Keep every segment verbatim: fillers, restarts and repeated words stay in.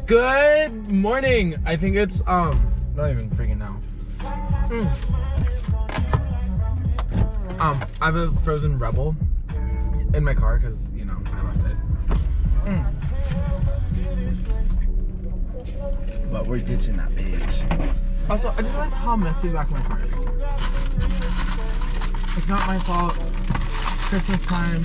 Good morning. I think it's um not even freaking now. Mm. Um, I have a frozen Rebel in my car because you know I left it. Mm. But we're ditching that bitch. Also, I just realized how messy the back of my car is. It's not my fault. Christmas time.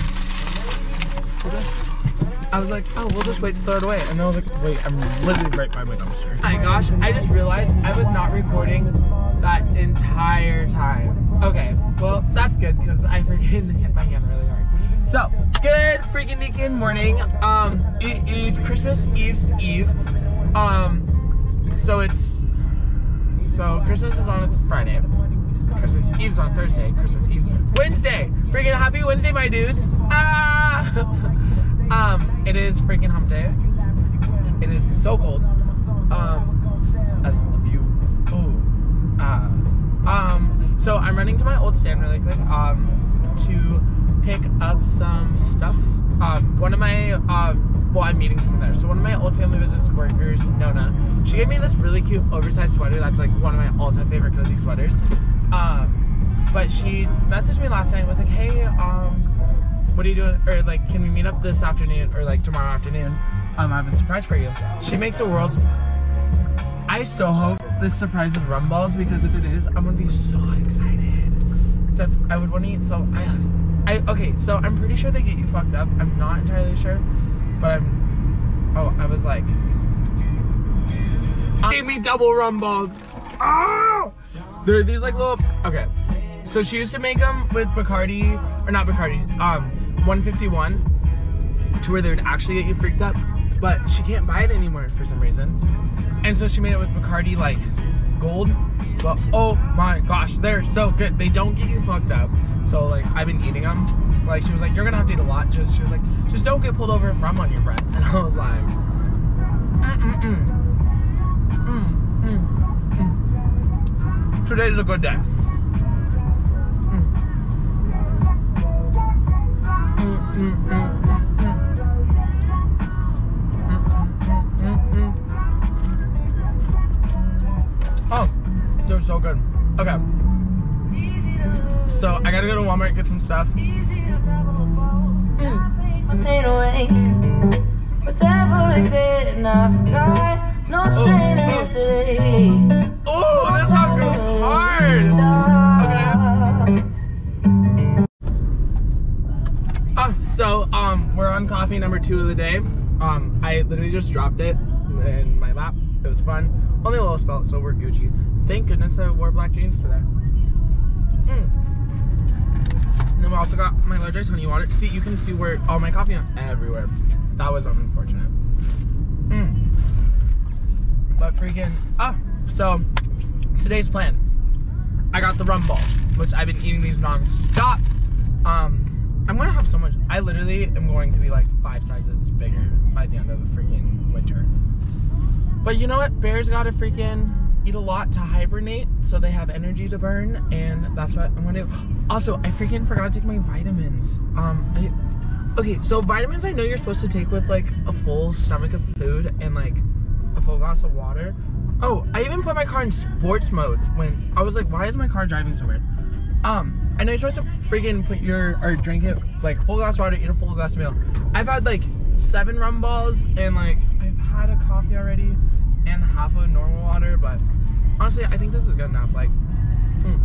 I was like, oh, we'll just wait to throw it away. And I was like, wait, I'm literally right by my dumpster. Oh my gosh, I just realized I was not recording that entire time. Okay, well, that's good because I freaking hit my hand really hard. So, good freaking weekend morning. Um, it is Christmas Eve's Eve. Um, so it's, so Christmas is on a Friday. Christmas Eve's on Thursday. Christmas Eve Wednesday. Freaking happy Wednesday, my dudes. Ah! um, it is freaking hump day. It is so cold. Um, I love you. Oh. Ah. Um, so I'm running to my old stand really quick. Um, to pick up some stuff. Um, one of my, um, well, I'm meeting someone there. So one of my old family business workers, Nona, she gave me this really cute oversized sweater. That's like one of my all-time favorite cozy sweaters. Um, but she messaged me last night and was like, hey, um, what are you doing? Or like, can we meet up this afternoon or like tomorrow afternoon? Um, I have a surprise for you. She makes the world's, I so hope this surprise is rum balls because if it is, I'm gonna be so excited. Except I would want to eat, so I, I, okay, so I'm pretty sure they get you fucked up. I'm not entirely sure, but I'm, oh, I was like, gave me double rum balls. Oh! They're these like little, okay. So she used to make them with Bacardi, or not Bacardi, um, one fifty-one, to where they would actually get you freaked up, but she can't buy it anymore for some reason. And so she made it with Bacardi, like, gold, but oh my gosh, they're so good. They don't get you fucked up. So, like, I've been eating them. Like, she was like, you're gonna have to eat a lot. Just, she was like, just don't get pulled over with rum on your breath. And I was like, mm-mm-mm. Mm-mm. Today's a good day. Mm. Mm, mm, mm, mm, mm. Mm, mm, mm, mm. Oh, they're so good. Okay. So I gotta go to Walmart and get some stuff. Mm. Oh, this song goes hard. Okay. Oh, so um, we're on coffee number two of the day. Um, I literally just dropped it in my lap. It was fun. Only a little spelt, so we're Gucci. Thank goodness I wore black jeans today. Mm. And then we also got my large ice honey water. See, you can see where all my coffee went everywhere. That was unfortunate. Mm. But freaking, ah, so today's plan. I got the rum balls, which I've been eating these non-stop. Um, I'm gonna have so much, I literally am going to be like five sizes bigger by the end of the freaking winter. But you know what? Bears gotta freaking eat a lot to hibernate so they have energy to burn, and that's what I'm gonna do. Also, I freaking forgot to take my vitamins. Um, I, okay, so vitamins I know you're supposed to take with like a full stomach of food and like a full glass of water. Oh, I even put my car in sports mode when I was like, why is my car driving so weird? Um, I know you're supposed to freaking put your, or drink it like full glass of water, eat a full glass of milk. I've had like seven rum balls and like I've had a coffee already and half of normal water, but honestly, I think this is good enough. Like, mm.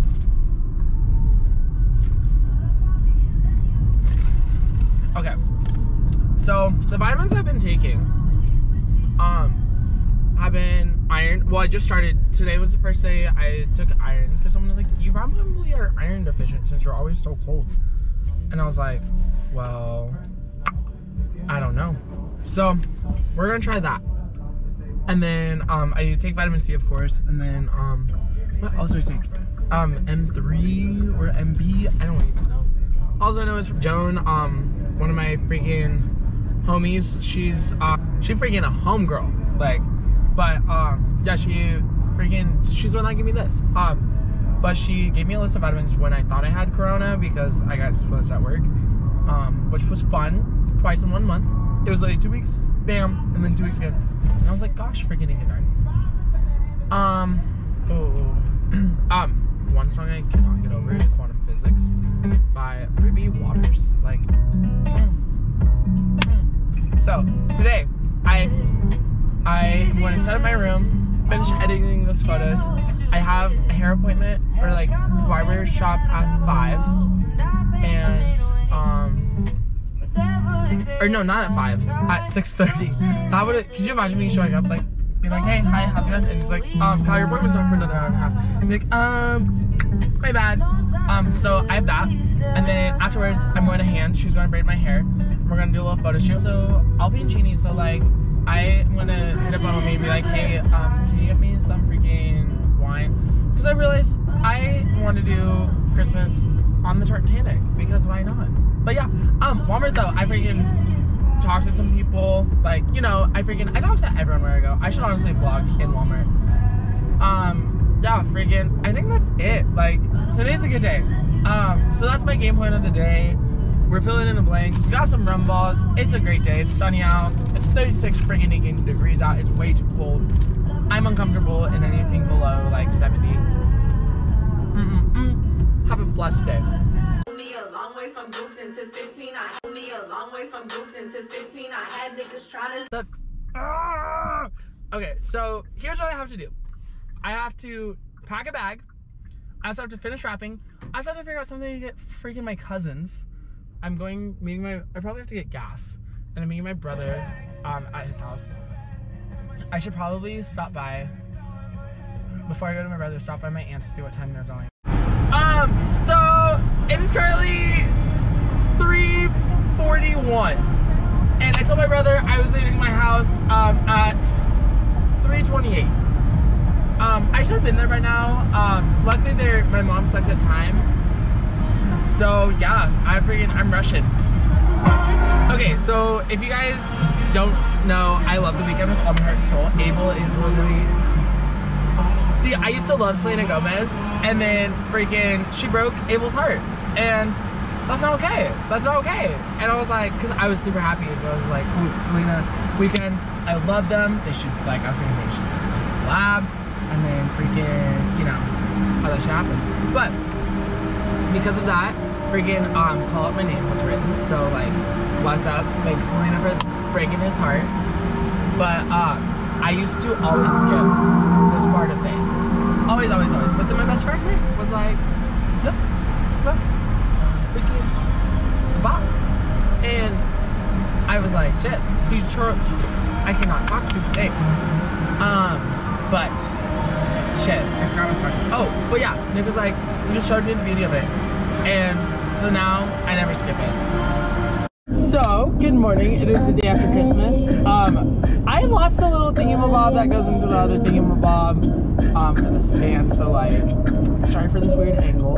Okay. So the vitamins I've been taking, um, have been iron. Well, I just started. Today was the first day I took iron because someone was like, "You probably are iron deficient since you're always so cold." And I was like, "Well, I don't know." So we're gonna try that. And then um, I take vitamin C, of course. And then um, what else do I take? Um, M three or M B? I don't even know. All I know is Joan, um, one of my freaking homies. She's uh, she freaking a homegirl, like. But um, yeah, she freaking she's the one that gave me this. Um, but she gave me a list of vitamins when I thought I had corona because I got exposed at work, um, which was fun. Twice in one month. it was like two weeks, bam, and then two weeks again. And I was like, gosh, freaking darn. Um, oh, um, one song I cannot get over is Quantum Physics by Ruby Waters. Like, mm, mm. So, today, I, I want to set up my room, finish editing those photos. I have a hair appointment, or like, barber shop at five, and, um, or no, not at five, at six thirty. That would, could you imagine me showing up, like, being like, hey, hi, how's it going? And he's like, um, Kyle, your appointment's on for another hour and a half. I'm like, um, my bad. Um, so I have that. And then afterwards, I'm going to Hands. She's going to braid my hair. We're going to do a little photo shoot. So I'll be in Genie. So, like, I'm going to hit up on me and be like, hey, um, can you get me some freaking wine? Because I realized I want to do Christmas on the Titanic. Because why not? But yeah, um, Walmart though, I freaking talk to some people, like, you know, I freaking, I talk to everyone where I go. I should honestly vlog in Walmart. Um, yeah, freaking, I think that's it. Like, today's a good day. Um, so that's my game plan of the day. We're filling in the blanks. We got some rum balls. It's a great day. It's sunny out. It's thirty-six freaking degrees out. It's way too cold. I'm uncomfortable in anything below, like, seventy. Mm-mm-mm. Have a blessed day. From groups since fifteen, I had me a long way from groups since fifteen. I had niggas trying to. Ah! Okay, so here's what I have to do. I have to pack a bag. I also have to finish wrapping. I also have to figure out something to get freaking my cousins. I'm going meeting my. I probably have to get gas, and I'm meeting my brother um, at his house. I should probably stop by before I go to my brother. Stop by my aunt's to see what time they're going. Um, so it is currently three forty-one, and I told my brother I was leaving my house um, at three twenty-eight. Um, I should have been there by now. Um, luckily, there my mom sucks at time, so yeah, I freaking I'm rushing. Okay, so if you guys don't know, I love The Weeknd with all my heart and soul. Abel is literally. See, I used to love Selena Gomez, and then freaking she broke Abel's heart, and that's not okay. That's not okay. And I was like, because I was super happy. I was like, ooh, Selena, Weeknd, I love them. They should, like, I was thinking they should collab, and then freaking, you know, how that should happen. But because of that, freaking um, Call Out My Name was written. So, like, bless up, like Selena for breaking his heart. But uh, I used to always skip this part of Faith. Always, always, always. But then my best friend Nick was like, nope, nope, freaking, it's a bop. And I was like, shit, he's sure I cannot talk to today. Um, but shit, I forgot what I was talking about. Oh, but yeah, Nick was like, he just showed me the beauty of it. And so now I never skip it. So, good morning. It is the day after Christmas. Um, I lost the little thingamabob that goes into the other thingamabob um, for the stand. So, like, sorry for this weird angle.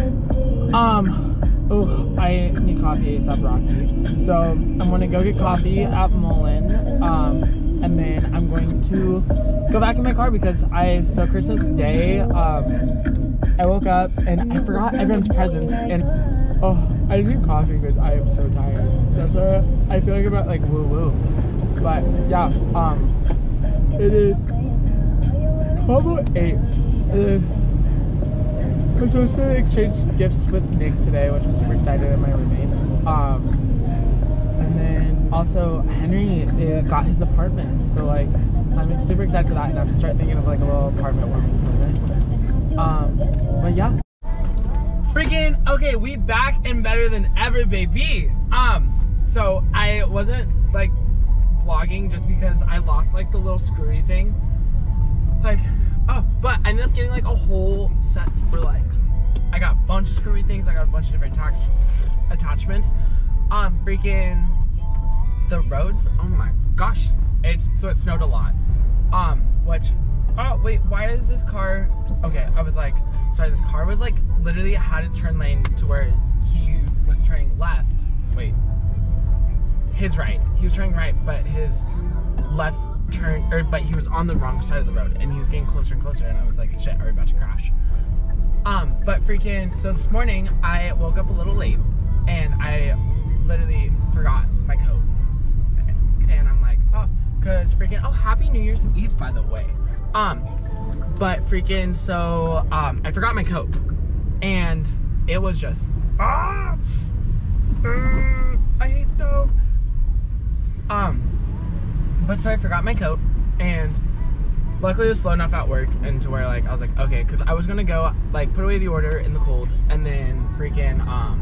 Um, oh, I need coffee ASAP Rocky. So, I'm going to go get coffee at Mullen. Um, and then I'm going to go back in my car because I, so Christmas Day, um, I woke up and I forgot everyone's presents. And oh, I just need coffee because I am so tired. That's what I feel like about like woo woo. But yeah, um, it is twelve oh eight. And then I'm supposed to exchange gifts with Nick today, which I'm super excited, and my roommates. Um, and then also Henry uh, got his apartment, so like I'm super excited for that, and I have to start thinking of like a little apartment where we can visit. Um, but yeah. Freaking, okay, we back and better than ever, baby. Um, so I wasn't like vlogging just because I lost like the little screwy thing. Like, oh, but I ended up getting like a whole set for like, I got a bunch of screwy things. I got a bunch of different tax attachments. Um, freaking the roads, oh my gosh. It's, so it snowed a lot. Um, which, oh wait, why is this car, okay, I was like, sorry, this car was like, literally had its turn lane to where he was turning left. Wait, his right. He was turning right, but his left turn, or but he was on the wrong side of the road, and he was getting closer and closer, and I was like, shit, are we about to crash? Um, but freaking, so this morning, I woke up a little late, and I literally forgot my coat. Eve, by the way. Um, but freaking, so, um, I forgot my coat. And it was just, ah! Uh, I hate snow. Um, but so I forgot my coat, and luckily it was slow enough at work, and to where, like, I was like, okay, because I was gonna go, like, put away the order in the cold, and then freaking, um,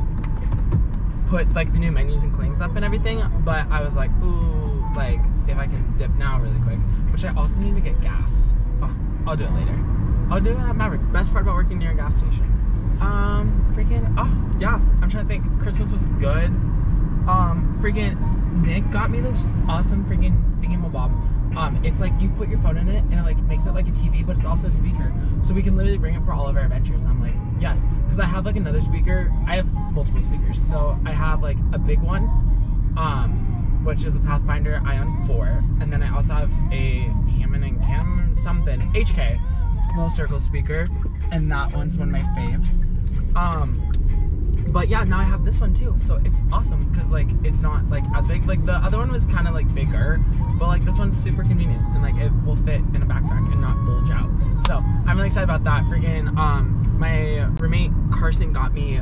put, like, the new menus and claims up and everything, but I was like, ooh, like, if I can dip now really quick, which I also need to get gas. Oh, I'll do it later. I'll do it at Maverick. Best part about working near a gas station. Um, freaking, oh, yeah, I'm trying to think. Christmas was good. Um, freaking, Nick got me this awesome freaking thingamabob. Um, it's like you put your phone in it and it like makes it like a T V, but it's also a speaker. So we can literally bring it for all of our adventures. I'm like, yes, because I have like another speaker. I have multiple speakers. So I have like a big one, um, which is a Pathfinder Ion four. And then I also have a Hammond and Cam something, H K, little circle speaker. And that one's one of my faves. Um, but yeah, now I have this one too, so it's awesome because like it's not like as big. Like the other one was kind of like bigger, but like this one's super convenient and like it will fit in a backpack and not bulge out. So I'm really excited about that. Friggin' um, my roommate Carson got me.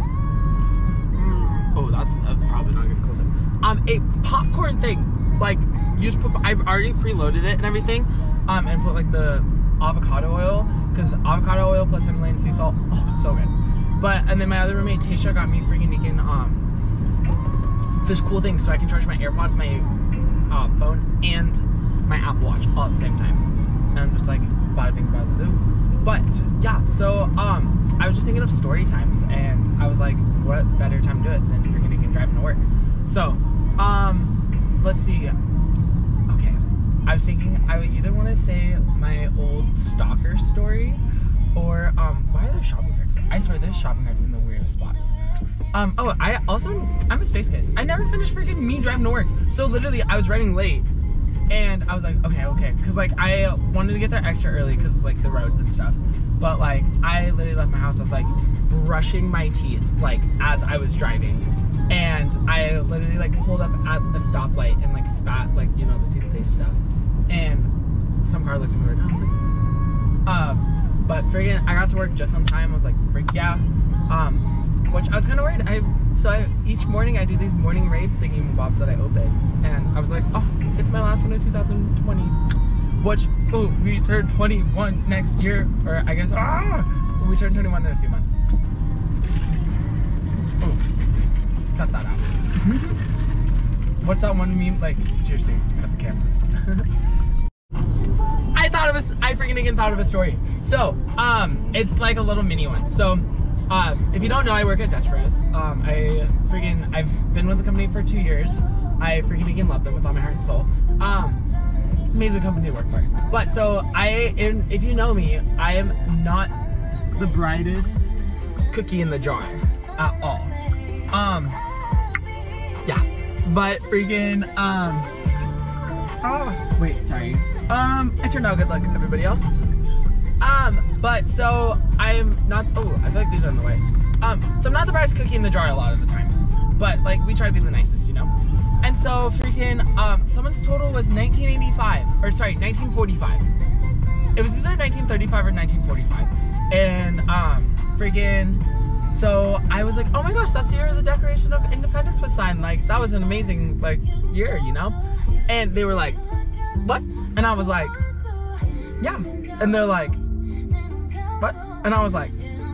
Mm, oh, that's uh, probably not gonna close it. Um, a popcorn thing. Like you just put. I've already preloaded it and everything. Um, and put like the avocado oil, because avocado oil plus Himalayan sea salt, oh, so good. But, and then my other roommate, Tasha, got me freaking making, um, this cool thing so I can charge my AirPods, my uh, phone, and my Apple Watch all at the same time. And I'm just like, bada bing, bada zoo. But, yeah, so, um, I was just thinking of story times, and I was like, what better time to do it than freaking Nick and driving to work. So, um, let's see. Okay, I was thinking I would either want to say my old stalker story, or, um, why are there shopping carts? I swear there's shopping carts in the weirdest spots. Um, oh, I also, I'm a space case. I never finished freaking me driving to work. So literally, I was running late, and I was like, okay, okay. Because, like, I wanted to get there extra early because, like, the roads and stuff. But, like, I literally left my house. I was, like, brushing my teeth, like, as I was driving. And I literally, like, pulled up at a stoplight and, like, spat, like, you know, the toothpaste stuff. And some car looked at me weird. I was like, um, but friggin', I got to work just on time. I was like, freak yeah. Um, which I was kind of worried. I so I, each morning I do these morning rave thingamabobs that I open, and I was like, oh, it's my last one in two thousand twenty. Which, oh, we turn twenty-one next year, or I guess, ah, we turn twenty-one in a few months. Oh, cut that out. What's that one meme? Like, seriously, cut the cameras. I thought of a, I freaking again thought of a story. So, um, it's like a little mini one. So, uh, if you don't know, I work at Dutch Bros. Um, I freaking, I've been with the company for two years. I freaking again love them with all my heart and soul. Um, amazing company to work for. But so, I, in, if you know me, I am not the brightest cookie in the jar at all. Um, yeah, but freaking, um, oh, wait, sorry. Um, I turned out good luck, everybody else. Um, but so I'm not, oh, I feel like these are in the way. Um, so I'm not the brightest cookie in the jar a lot of the times, but like we try to be the nicest, you know? And so freaking, um, someone's total was nineteen eighty-five, or sorry, nineteen forty-five. It was either nineteen thirty-five or nineteen forty-five. And, um, freaking, so I was like, oh my gosh, that's the year the Declaration of Independence was signed. Like, that was an amazing, like, year, you know? And they were like, what? And I was like, yeah. And they're like, what? And I was like,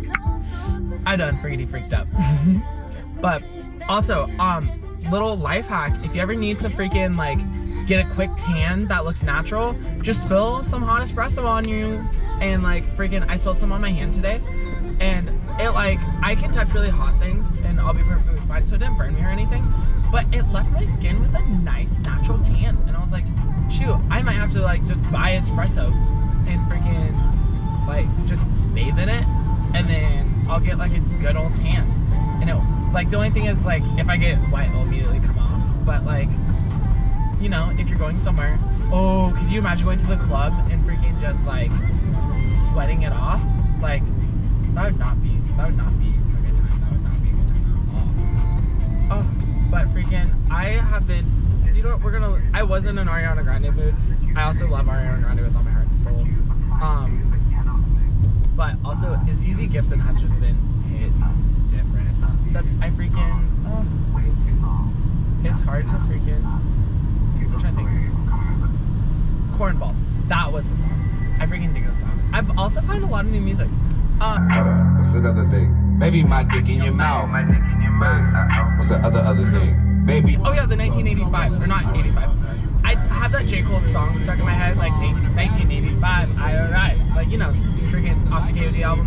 I done freaking freaked up. But also, um, little life hack, if you ever need to freaking like get a quick tan that looks natural, just spill some hot espresso on you. And like freaking, I spilled some on my hand today, and it like, I can touch really hot things and I'll be perfectly fine, so it didn't burn me or anything, but it left my skin with a nice natural tan. And I was like, shoot, I might have to like just buy espresso and freaking like just bathe in it, and then I'll get like a good old tan. And it, like, the only thing is like, if I get wet, it'll immediately come off. But like, you know, if you're going somewhere, oh, could you imagine going to the club and freaking just like sweating it off? Like, that would not be, that would not be a good time. That would not be a good time at all. Oh, but freaking, I have been, do you know what, we're gonna, I was in an Ariana Grande mood, I also love Ariana Grande with all my heart and soul. Um, but also, Izzy Gibson has just been hit different. Except I freaking, oh, it's hard to freaking, I'm trying to think. Cornballs. That was the song. I freaking dig the song. I've also found a lot of new music. Uh, Hold up, what's another thing? Maybe my dick in your mouth. My dick in your mouth. What's the other other thing? Maybe. Oh yeah, the nineteen eighty-five, or not eighty-five. I have that J. Cole song stuck in my head, like nineteen eighty-five, I alright. Like, you know, freaking off the K O D album.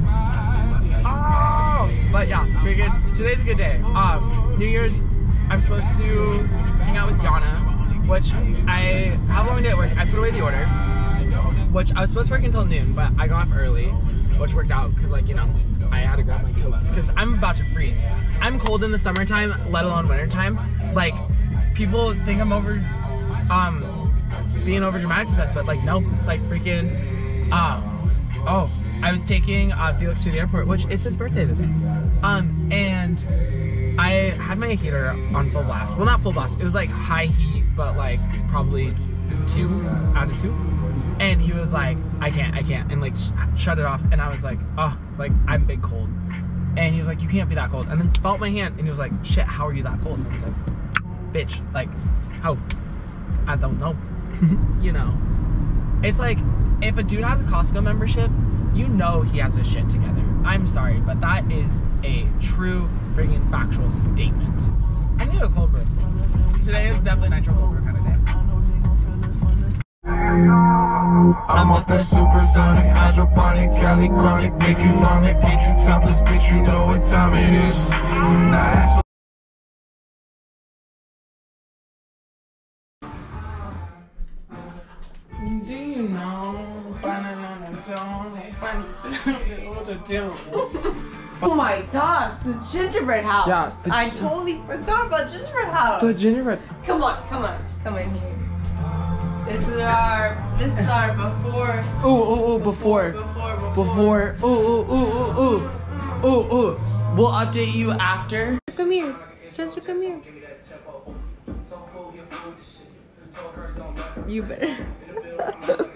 Oh! But yeah, freaking, today's a good day. Um, New Year's, I'm supposed to hang out with Yana, which I have a long day at work. I put away the order, which I was supposed to work until noon, but I got off early, which worked out because, like, you know, I had to grab my coats because I'm about to freeze. I'm cold in the summertime, let alone wintertime. Like, people think I'm over, um, being over dramatic with that, but like, no, like freaking, um, oh, I was taking uh, Felix to the airport, which it's his birthday today. Um, and I had my heater on full blast. Well, not full blast. It was like high heat, but like probably two out of two. And he was like, I can't, I can't, and like sh shut it off. And I was like, oh, like I'm big cold. And he was like, you can't be that cold. And then felt my hand, and he was like, shit, how are you that cold? And I was like, bitch, like, how? I don't know. You know, it's like if a dude has a Costco membership, you know he has his shit together. I'm sorry, but that is a true freaking factual statement. I need a cold brew. Today is definitely nitro cold brew kind of day. I'm off that supersonic, hydroponic, Cali chronic, make you vomit, get you topless, bitch, you know what time it is. Nice. Do you know? Oh my gosh, the gingerbread house. Yeah, the I totally forgot about gingerbread house. The gingerbread. Come on, come on, come in here. This is our, this is our before. Ooh, ooh, ooh, before. Before, before. Before. Ooh, ooh, ooh, ooh, ooh. Ooh, ooh. We'll update you after. Come here, Chester, come here. You better.